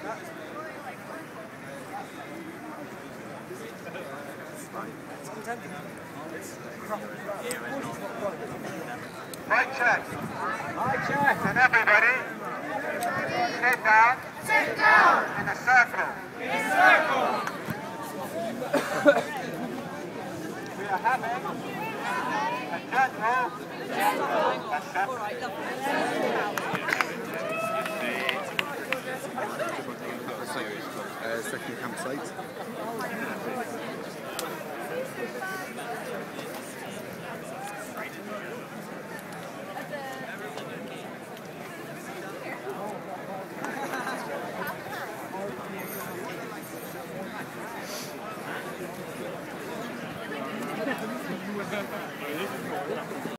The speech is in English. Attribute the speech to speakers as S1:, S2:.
S1: Mic check. Mic check. And everybody, sit down. Sit down. In a circle. In a circle. We are having a general
S2: Second campsite.